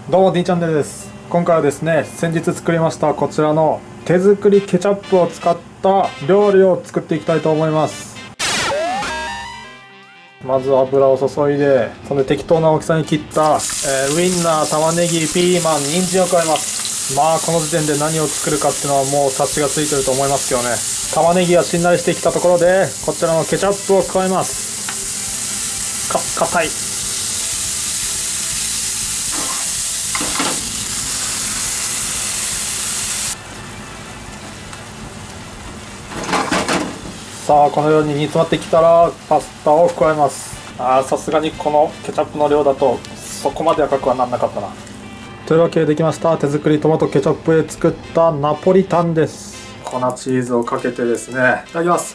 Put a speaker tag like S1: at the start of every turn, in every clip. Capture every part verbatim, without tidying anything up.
S1: どうも D チャンネルです。今回はですね、先日作りましたこちらの手作りケチャップを使った料理を作っていきたいと思います。まず油を注いで、それで適当な大きさに切った、えー、ウインナー、玉ねぎ、ピーマン、人参を加えます。まあこの時点で何を作るかっていうのはもう察しがついてると思いますけどね。玉ねぎがしんなりしてきたところでこちらのケチャップを加えます。か硬い。さあこのように煮詰まってきたらパスタを加えます。あーさすがにこのケチャップの量だとそこまで赤くはなんなかったな。というわけでできました。手作りトマトケチャップで作ったナポリタンです。粉チーズをかけてですね、いただきます。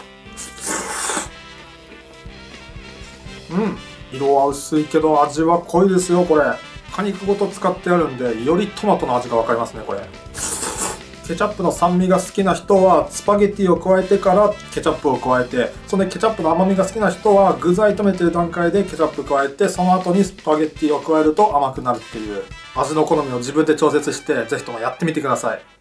S1: うん、色は薄いけど味は濃いですよ。これ果肉ごと使ってあるんでよりトマトの味が分かりますね。これケチャップの酸味が好きな人はスパゲティを加えてからケチャップを加えて、そのケチャップの甘みが好きな人は具材炒めてる段階でケチャップ加えて、その後にスパゲティを加えると甘くなるっていう味の好みを自分で調節して、ぜひともやってみてください。